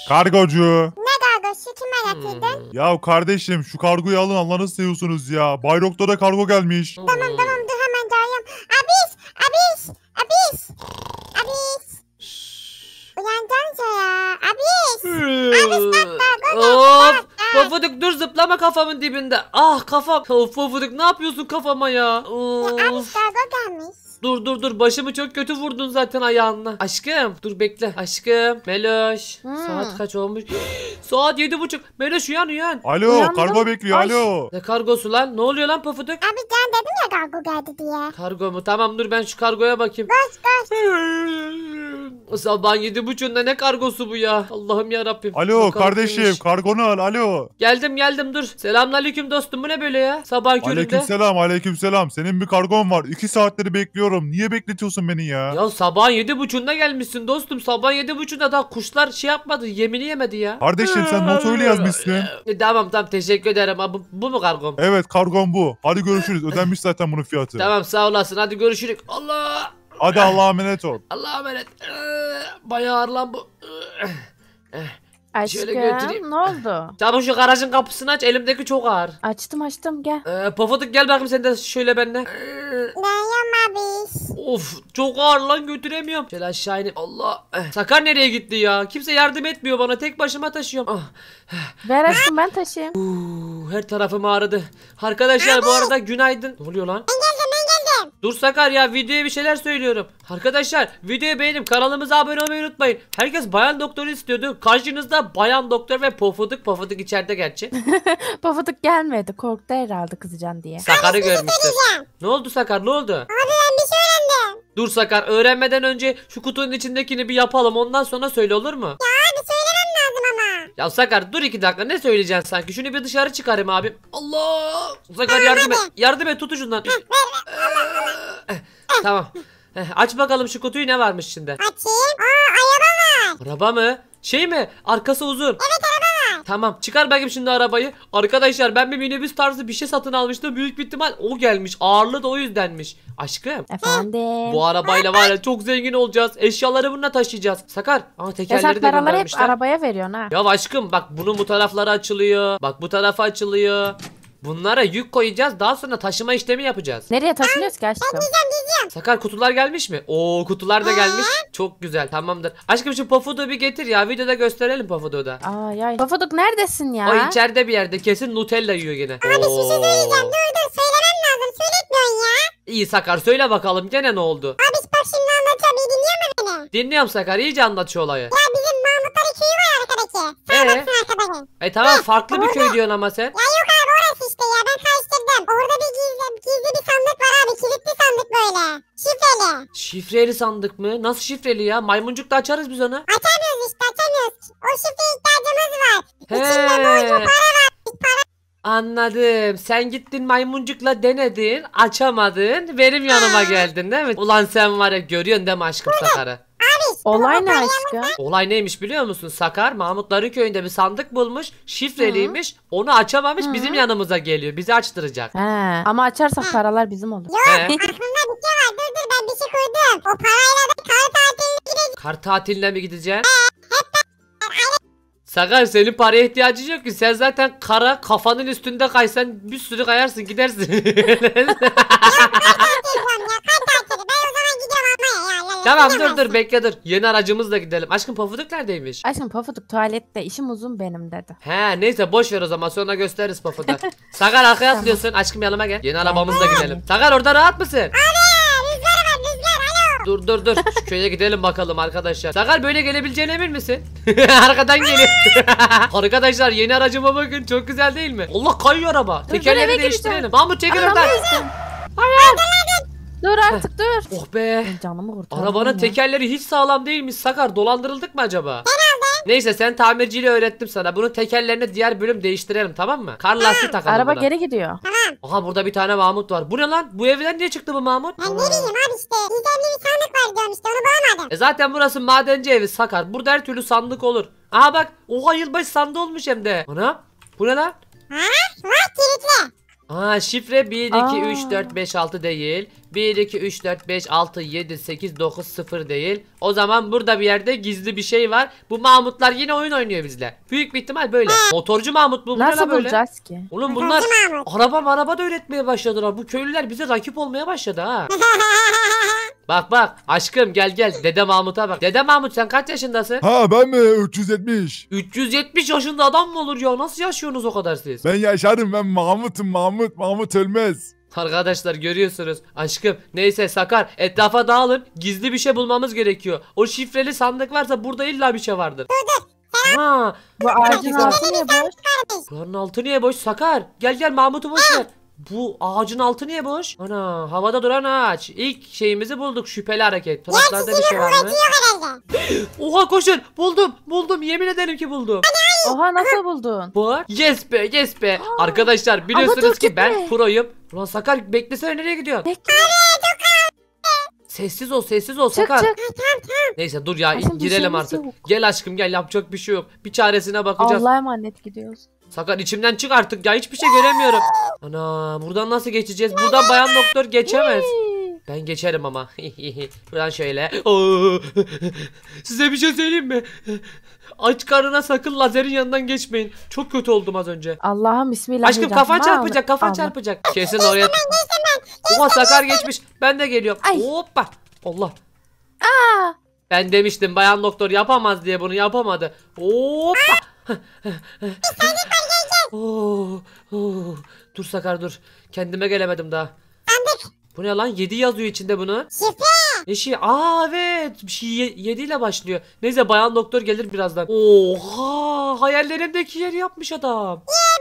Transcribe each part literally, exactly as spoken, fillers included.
Kargocu. Ne kargosu? Kime getirdin? Hmm. Ya kardeşim şu kargoyu alın, Allah'ını seviyorsunuz ya. Bay Doktor'a kargo gelmiş. Tamam tamam dur hemen çağırıyorum. Abis! Abis! Abis! Abis! Uyandanca ya. Abis! Abis kalk kargo Of, geldi. Pofuduk dur, zıplama kafamın dibinde. Ah kafam. Of Pofuduk, ne yapıyorsun kafama ya? Ya abis Of. kargo gelmiş. Dur dur dur, başımı çok kötü vurdun zaten ayağınla. Aşkım dur bekle. Aşkım. Meloş. Hmm. Saat kaç olmuş? Saat yedi buçuk. Meloş uyan uyan. Alo, Uyandım. kargo bekliyor, Ay. alo. Ne kargosu lan? Ne oluyor lan Pofuduk? Abi can dedim ya kargo geldi diye. Kargo mu? Tamam dur ben şu kargoya bakayım. Koş koş. Sabah yedi buçuğunda ne kargosu bu ya? Allah'ım ya Rabbim. Alo kardeşim, kargonu al, alo. Geldim geldim dur. Selamünaleyküm dostum, bu ne böyle ya? Sabah köründe. Aleykümselam, aleykümselam. Senin bir kargon var. İki saatleri bekliyorum. Niye bekletiyorsun beni ya? Ya sabah yedi buçuğunda gelmişsin dostum. Sabah yedi buçuğunda daha kuşlar şey yapmadı. Yemini yemedi ya. Kardeşim sen not öyle yazmışsın. E, tamam tamam teşekkür ederim. Ha, Bu, bu mu kargom? Evet, kargon bu. Hadi görüşürüz. Ödenmiş zaten bunun fiyatı. Tamam sağ olasın. Hadi görüşürüz. Allah. Hadi Allah'a emanet ol. Allah'a emanet. Ee, Bayağı ağır lan bu. Şöyle Aşkım götüreyim. ne oldu? Çabuk şu garajın kapısını aç. Elimdeki çok ağır. Açtım açtım gel. Ee, Pofuduk gel bakayım sen de şöyle benimle. Ee, Dayan abis. Of çok ağır lan, götüremiyorum. Şöyle aşağı inip Allah. Eh, Sakar nereye gitti ya? Kimse yardım etmiyor bana. Tek başıma taşıyorum. Ah. Ver aşkım ben taşıyayım. Uu, her tarafım ağrıdı. Arkadaşlar bu arada günaydın. Ne oluyor lan? Ben geldim ben geldim. Dur Sakar ya, videoya bir şeyler söylüyorum. Arkadaşlar videoyu beğenip kanalımıza abone olmayı unutmayın. Herkes bayan doktoru istiyordu. Karşınızda bayan doktor ve Pofuduk. Pofuduk içeride gerçi. Pofuduk gelmedi korktu herhalde kızacaksın diye. Sakar'ı görmüştür. Ne oldu Sakar, ne oldu? Abi ben bir şey öğrendim. Dur Sakar, öğrenmeden önce şu kutunun içindekini bir yapalım, ondan sonra söyle, olur mu? Abi söylemem lazım ama. Ya Sakar dur iki dakika, ne söyleyeceksin sanki? Şunu bir dışarı çıkarayım abim. Allah! Sakar yardım et. Yardım et, tut ucundan. Eh, Tamam. Eh, Aç bakalım şu kutuyu, ne varmış içinde? Açayım. Aa araba var. Araba mı? Şey mi? Arkası uzun. Evet araba var. Tamam çıkar bakayım şimdi arabayı. Arkadaşlar ben bir minibüs tarzı bir şey satın almıştım. Büyük bir ihtimal o gelmiş. Ağırlığı da o yüzdenmiş. Aşkım. Efendim. Bu arabayla var ya çok zengin olacağız. Eşyaları bununla taşıyacağız. Sakar. Ama tekerleri Yasak de paraları hep göndermişler. arabaya veriyorsun ha. Ya aşkım bak, bunun bu tarafları açılıyor. Bak bu tarafa açılıyor. Bunlara yük koyacağız. Daha sonra taşıma işlemi yapacağız. Nereye taşınıyoruz ki aşkım? Sakar kutular gelmiş mi? Oo kutular da gelmiş. Çok güzel, tamamdır. Aşkım şu Pofuduk'u bir getir ya. Videoda gösterelim Pofuduk'u da. Ay ay. Pofuduk neredesin ya? O içeride bir yerde kesin Nutella yiyor gene. Abi bir şey söyleyeceğim. Dur dur söylemem lazım. Söyletmiyorsun ya. İyi Sakar söyle bakalım gene ne oldu? Abi bak şimdi anlatacağım. İyi dinliyor musun beni? Dinliyorum Sakar, iyice anlat şu olayı. Ya bizim Mahmutların köyü var arkadaki. Sağ Ee? baksın arkadaşım. E tamam farklı bir köy diyorsun ama sen. Ya yok abi orası işte ya ben karıştırdım. Orada bir gizli, gizli bir sandık var abi. Kilitli sandık böyle. Şifreli. Şifreli sandık mı? Nasıl şifreli ya? Maymuncukta açarız biz onu. Açamıyoruz işte açamıyoruz. O şifreye ihtiyacımız var. İçinde borcu He. para var. Para. Anladım. Sen gittin maymuncukla denedin, açamadın, benim yanıma geldin değil mi? Ulan sen var ya, görüyorsun değil mi aşkım Sakar'ı? Olay ne aşkım? Olay neymiş biliyor musun? Sakar Mahmutların köyünde bir sandık bulmuş, şifreliymiş, onu açamamış, bizim yanımıza geliyor, bizi açtıracak. He. Ama açarsak paralar bizim olur. He. Aklımda bir şey var. Dur dur ben bir şey koydum. O parayla da kar tatiline gideceğiz. Kar tatiline mi gideceksin? Sakar senin paraya ihtiyacın yok ki, sen zaten kara kafanın üstünde kaysan bir sürü kayarsın gidersin. Telefon ya kar tatili. Ben o zaman gidiyorum almaya ya. ya, ya. Tamam dur Gidemezsin. dur bekle dur, yeni aracımızla gidelim. Aşkım Pofuduk neredeymiş? Aşkım Pofuduk tuvalette işim uzun benim dedi. He neyse boş ver o zaman, sonra gösteririz Pofuduk. Sakar arkaya atlıyorsun, aşkım yanıma gel. Yeni arabamızla gidelim. Sakar orada rahat mısın? Abi rüzgar var rüzgar alo. Dur dur dur, şu köye gidelim bakalım arkadaşlar. Sakar böyle gelebileceğine emin misin? Arkadan geliyor. Arkadaşlar yeni aracıma bakın, çok güzel değil mi? Allah kayıyor araba. dur, Tekerleri eve değiştirelim. gireceğim. Mahmut çekil oradan. Anlamıyorsun. Dur artık dur. Oh be. Ben canımı kurtardım Arabanın ya. tekerleri hiç sağlam değilmiş Sakar. Dolandırıldık mı acaba? Neyse sen tamirciyle öğrettim sana. Bunun tekerlerini diğer bölüm değiştirelim, tamam mı? Kar lastiği takalım Araba buna. geri gidiyor. Aha burada bir tane Mahmut var. Bu ne lan? Bu evden niye çıktı bu Mahmut? Ben ne bileyim abi işte. Gizemli bir sandık var diyorum işte onu bulamadım. E zaten burası madenci evi Sakar. Burada her türlü sandık olur. Aha bak. Oha yılbaşı sandığı olmuş hem de. Ana. Bu ne lan? Ha? Var kilitli. Aa şifre bir iki Aa. üç dört beş altı değil. bir iki üç dört beş altı yedi sekiz dokuz sıfır değil. O zaman burada bir yerde gizli bir şey var. Bu Mahmutlar yine oyun oynuyor bizle. Büyük bir ihtimal böyle. Motorcu Mahmut bu. Bu ne Nasıl la böyle? bulacağız ki? Oğlum bunlar Motorcu Mahmut. araba araba da üretmeye başladılar. Bu köylüler bize rakip olmaya başladı ha. Bak bak aşkım gel gel. Dede Mahmut'a bak. Dede Mahmut sen kaç yaşındasın? Ha ben mi üç yüz yetmiş? üç yüz yetmiş yaşında adam mı olur ya? Nasıl yaşıyorsunuz o kadar siz? Ben yaşarım, ben Mahmut'um, Mahmut. Mahmut ölmez. Arkadaşlar görüyorsunuz. Aşkım neyse Sakar etrafa dağılın. Gizli bir şey bulmamız gerekiyor. O şifreli sandık varsa burada illa bir şey vardır. Ha, Bu ağacın altı niye boş? buranın altı niye boş Sakar? Gel gel Mahmut'u boş ver. Bu ağacın altı niye boş? Ana havada duran ağaç. İlk şeyimizi bulduk şüpheli hareket. Taraflarda bir şey var mı? Herhalde. Oha koşun buldum buldum yemin ederim ki buldum. Oha nasıl buldun? Var. Yes be yes be. Arkadaşlar biliyorsunuz dur, ki ben gitme. proyum. Ulan Sakar beklesene nereye gidiyorsun? Bekle. Sessiz ol sessiz ol Çık Sakar. çık. Neyse dur ya Aşkım, bir girelim şeyimiz artık. yok. Gel aşkım gel yapacak bir şey yok. Bir çaresine bakacağız. Allah'a emanet gidiyoruz. Sakar içimden çık artık ya hiçbir şey göremiyorum. Ana buradan nasıl geçeceğiz? Buradan bayan doktor geçemez. Ben geçerim ama. Buradan şöyle. Oo. Size bir şey söyleyeyim mi? Aç karnına sakın lazerin yanından geçmeyin. Çok kötü oldum az önce. Allah'ım bismillahirrahmanirrahim. Aşkım kafan çarpacak kafan Allah. çarpacak. Kesin oraya. Oha Sakar geçmiş. Ben de geliyorum. Ay. Hoppa. Allah. Aa, Ben demiştim bayan doktor yapamaz diye bunu yapamadı. Hoppa. Oo, oo. Dur Sakar dur. Kendime gelemedim daha. Bu ne lan? yedi yazıyor içinde bunu. Şifre. Ne şey? Aa evet. Bir şey yedi ile başlıyor. Neyse bayan doktor gelir birazdan. Oha! Hayallerimdeki yeri yapmış adam.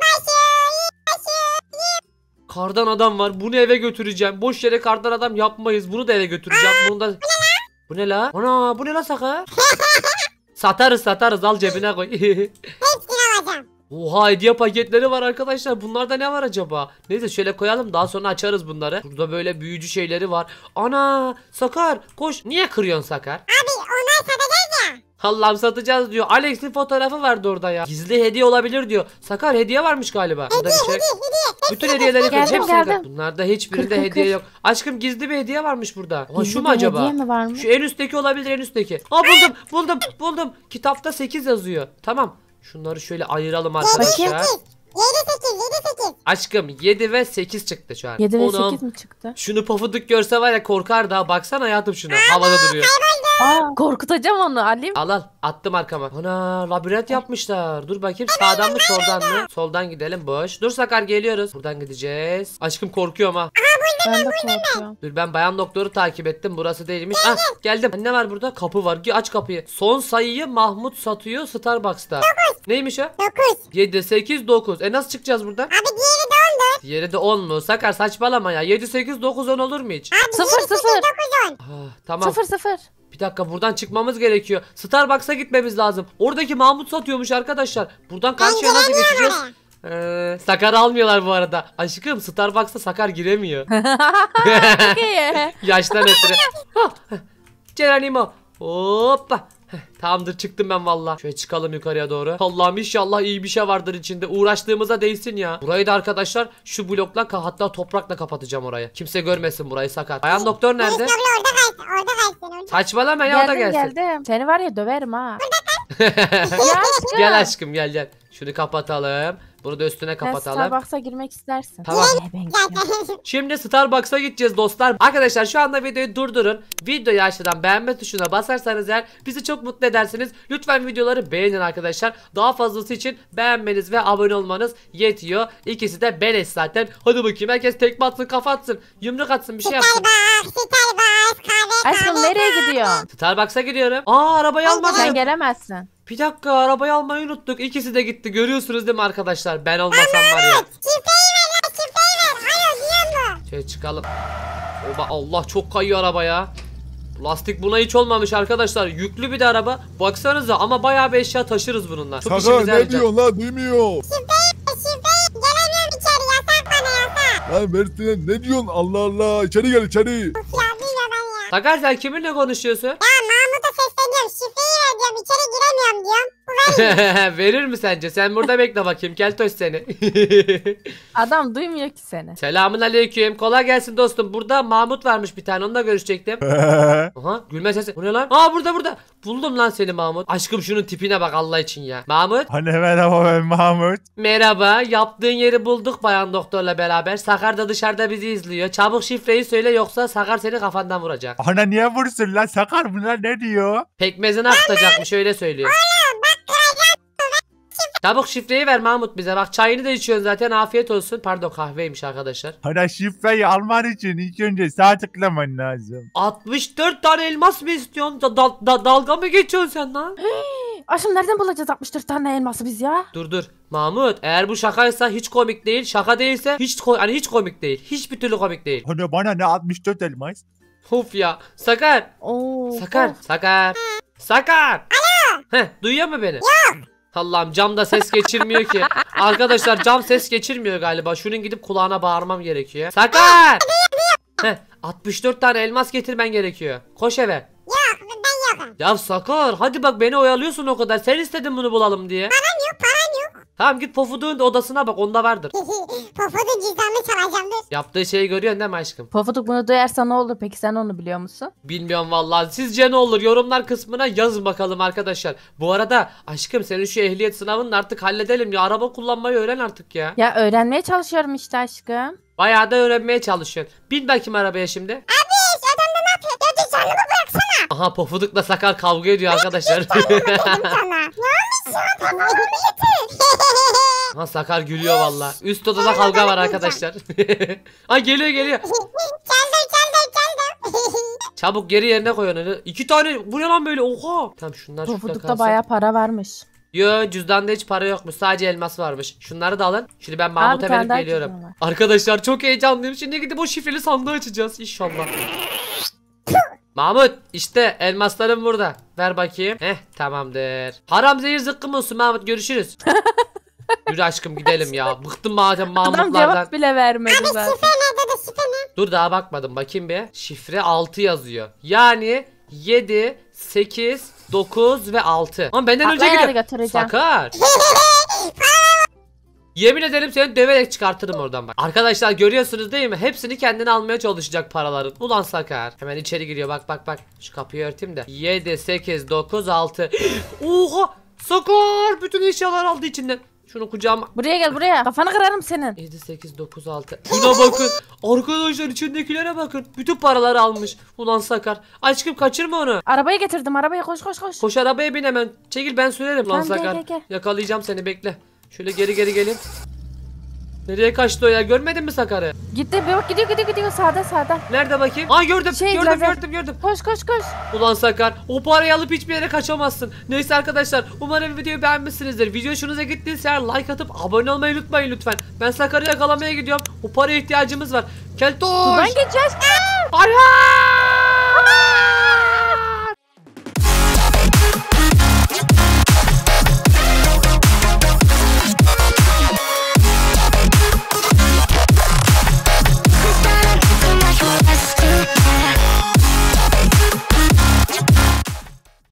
Kardan adam var. Bunu eve götüreceğim. Boş yere kardan adam yapmayız. Bunu da eve götüreceğim. Bunu da... Bu ne la? Ana bu ne la Sakar? Satarız satarız al cebine koy. Hepsini alacağım. Oha hediye paketleri var arkadaşlar. Bunlarda ne var acaba? Neyse şöyle koyalım daha sonra açarız bunları. Burada böyle büyücü şeyleri var. Ana Sakar koş. Niye kırıyorsun Sakar? Abi onlar satacağız ya. Allah'ım satacağız diyor. Alex'in fotoğrafı vardı orada ya. Gizli hediye olabilir diyor. Sakar hediye varmış galiba. Burada bir şey. Bütün hediyeleri kır. Geldim, Hepsini kır. geldim. Bunlarda hiçbirinde Kır, kır, hediye kır. yok. Aşkım gizli bir hediye varmış burada. Aa, Gizli şu mu bir acaba? hediye mi varmış? Şu en üstteki olabilir en üstteki. Aa buldum buldum buldum. Kitapta sekiz yazıyor. Tamam. Şunları şöyle ayıralım arkadaşlar. Yedi sekiz. Yedi sekiz. Aşkım yedi ve sekiz çıktı şu an. yedi ve Oğlum, sekiz mi çıktı? şunu pofuduk görse var ya korkar daha. Baksana hayatım şuna. Havada duruyor. Aa, korkutacağım onu Alim. Al al attım arkama. Ana labirent yapmışlar. Dur bakayım sağdan mı soldan mı? Soldan gidelim boş. Dur Sakar geliyoruz. Buradan gideceğiz. Aşkım korkuyorum ha. Ben de korkuyorum. Dur ben bayan doktoru takip ettim. Burası değilmiş. Ah geldim. Ne var burada? Kapı var. Gi- Aç kapıyı. Son sayıyı Mahmut satıyor Starbucks'ta. Neymiş o? Dokuz. yedi sekiz dokuz. E nasıl çıkacağız buradan? Abi diğeri de ondur. Diğeri de on mu? Sakar saçmalama ya. yedi sekiz dokuz on olur mu hiç? Abi Sıfır, yedi sekiz sıfır. dokuz on. Ah, tamam. Sıfır sıfır. Bir dakika buradan çıkmamız gerekiyor. Starbucks'a gitmemiz lazım. Oradaki Mahmut satıyormuş arkadaşlar. Buradan karşıya nasıl geçeceğiz? Ee, Sakar almıyorlar bu arada. Aşkım Starbucks'a Sakar giremiyor. Çok iyi. Yaştan ötürü. Hah, heh. Geronimo. Hoppa. Heh, Tamamdır çıktım ben valla. Şöyle çıkalım yukarıya doğru. Allah'ım inşallah iyi bir şey vardır içinde. Uğraştığımıza değsin ya. Burayı da arkadaşlar şu blokla ka- hatta toprakla kapatacağım orayı. Kimse görmesin burayı Sakar. Bayan doktor nerede? Neyse abla orada kalsın. Orada kalsın. Orada. Saçmalama ya o da Geldim gelsin. geldim. Seni var ya döverim ha. Ya aşkım. Gel aşkım gel gel. Şunu kapatalım. Bunu da üstüne Sen kapatalım. Starbucks'a girmek istersin. Tamam. Ee, ben gitmem. Zaten. Şimdi Starbucks'a gideceğiz dostlar. Arkadaşlar şu anda videoyu durdurun. Videoyu aşağıdan beğenme tuşuna basarsanız eğer bizi çok mutlu edersiniz. Lütfen videoları beğenin arkadaşlar. Daha fazlası için beğenmeniz ve abone olmanız yetiyor. İkisi de beleş zaten. Hadi bakayım herkes tekme atsın kafa atsın. Yumruk atsın bir şey yapsın. Starbucks. Starbucks. Kahve. Aşkım kahve. nereye gidiyorsun? Starbucks'a gidiyorum. Aa arabayı Sen almadım. gelemezsin. Bir dakika arabayı almayı unuttuk. İkisi de gitti. Görüyorsunuz değil mi arkadaşlar? Ben olmasam var ya. Şifreyi ver lan şifreyi ver. Alo diyor mu? Şöyle çıkalım. Oba Allah çok kayıyor araba ya. Lastik buna hiç olmamış arkadaşlar. Yüklü bir de araba. Baksanıza ama bayağı bir eşya taşırız bununla. Çok Sakar işimize ne yarayacak. diyorsun la, duymuyor. Şifreyi gelemiyorum içeri yasak bana yasak. Lan Mert'e ne diyorsun, Allah Allah, içeri gel içeri. Ya duyuyor ben ya. Sakar sen kiminle konuşuyorsun? Ya Mahmut'a sesleniyorum şifreyi ver diyorum içeri giremiyorum diyorum. Bu Verir mi sence? Sen burada bekle bakayım. Keltoş seni. Adam duymuyor ki seni. Selamun aleyküm. Kolay gelsin dostum. Burada Mahmut varmış bir tane. Onunla görüşecektim. Aha gülme sesi. Bu ne lan? Aa burada burada. Buldum lan seni Mahmut. Aşkım şunun tipine bak Allah için ya. Mahmut. Hani merhaba ben Mahmut. Merhaba. Yaptığın yeri bulduk bayan doktorla beraber. Sakar da dışarıda bizi izliyor. Çabuk şifreyi söyle yoksa Sakar seni kafandan vuracak. Ana niye vursun lan Sakar bunlar ne diyor? Pekmezini akıtacakmış öyle söylüyor. Çabuk şifreyi ver Mahmut bize. Bak çayını da içiyorsun zaten afiyet olsun. Pardon kahveymiş arkadaşlar. Ana şifreyi alman için ilk önce sağ tıklaman lazım. altmış dört tane elmas mı istiyorsun? Da, da- da- dalga mı geçiyorsun sen lan? Aşkım nereden bulacağız altmış dört tane elması biz ya? Dur dur. Mahmut eğer bu şakaysa hiç komik değil. Şaka değilse hiç ko- hani hiç komik değil. Hiçbir türlü komik değil. Ana bana ne altmış dört elmas? Of ya. Sakar. Oo. Sakar. Sakar. Sakar. Alo. Heh, duyuyor mu beni? Yok. Allah'ım cam da ses geçirmiyor ki. Arkadaşlar cam ses geçirmiyor galiba. Şunun gidip kulağına bağırmam gerekiyor. Sakar. Heh, altmış dört tane elmas getirmen gerekiyor. Koş eve. Yok ben yokum. Ya Sakar hadi bak beni oyalıyorsun o kadar. Sen istedin bunu bulalım diye. Param yok param yok. Tamam git Pofuduk'un odasına bak onda vardır. Pofudun cüzdanını çalacağım dur. Yaptığı şeyi görüyorsun değil mi aşkım? Pofuduk bunu duyarsa ne olur peki sen onu biliyor musun? Bilmiyorum vallahi. Sizce ne olur? Yorumlar kısmına yazın bakalım arkadaşlar. Bu arada aşkım senin şu ehliyet sınavını artık halledelim ya. Araba kullanmayı öğren artık ya. Ya öğrenmeye çalışıyorum işte aşkım. Bayağı da öğrenmeye çalışıyorsun. Bin bakayım arabaya şimdi. Abi odamda ne yapıyor? Ya cüzdanımı bıraksana. Aha Pofuduk'la Sakar kavga ediyor arkadaşlar. Dedim sana. Ne olmuş ya? Tamamını getir. Aha Sakar gülüyor vallahi. Üst odada kavga var arkadaşlar. Ay geliyor geliyor. Geldim geldim geldim. Çabuk geri yerine koy onu. İki tane bu ne lan böyle oha. Tamam şunlar şurada Pofuduk'ta kalsın. bayağı para varmış. Yo cüzdanda hiç para yokmuş sadece elmas varmış. Şunları da alın. Şimdi ben Mahmut'a bir tane verip daha geliyorum. cüzdan var. Arkadaşlar çok heyecanlıyım. Şimdi gidip o şifreli sandığı açacağız inşallah. Mahmut işte elmaslarım burada. Ver bakayım. Heh tamamdır. Haram zehir zıkkım olsun Mahmut görüşürüz. Yürü aşkım gidelim ya. Bıktım madem Adam Mahmutlardan. cevap bile vermedi zaten. Şifre nerede de şifre ne? Dur daha bakmadım bakayım bir. Şifre altı yazıyor. Yani yedi, sekiz, dokuz ve altı. Ama benden önce Atla yere gidiyor. götüreceğim. Sakar. Yemin ederim seni döverek çıkartırım oradan bak. Arkadaşlar görüyorsunuz değil mi? Hepsini kendine almaya çalışacak paraların. Ulan Sakar. Hemen içeri giriyor bak bak bak. Şu kapıyı örteyim de. yedi, sekiz, dokuz, altı. Oha! Sakar! Bütün eşyalar aldı içinden. Şunu kucağıma. Buraya gel buraya. Kafanı kırarım senin. yedi, sekiz, dokuz, altı. Buna bakın. Arkadaşlar içindekilere bakın. Bütün paraları almış. Ulan Sakar. Aşkım kaçırma onu. Arabayı getirdim arabaya koş koş koş. Koş arabaya bin hemen. Çekil ben sürerim lan Tamam, gel, Sakar. gel, gel. Yakalayacağım seni bekle. Şöyle geri geri gelin. Nereye kaçtı o ya? Görmedin mi Sakar'ı? Gitti bir bak gidiyor gidiyor gidiyor sağda sağda. Nerede bakayım? Aa gördüm. Şey, gördüm lazer. gördüm gördüm. Koş koş koş. Ulan Sakar o parayı alıp hiçbir yere kaçamazsın. Neyse arkadaşlar umarım videoyu beğenmişsinizdir. Video hoşunuza gittiyse eğer like atıp abone olmayı unutmayın lütfen. Ben Sakar'ı yakalamaya gidiyorum. O paraya ihtiyacımız var. Keltoş. Buradan geçeceğiz. Hayır.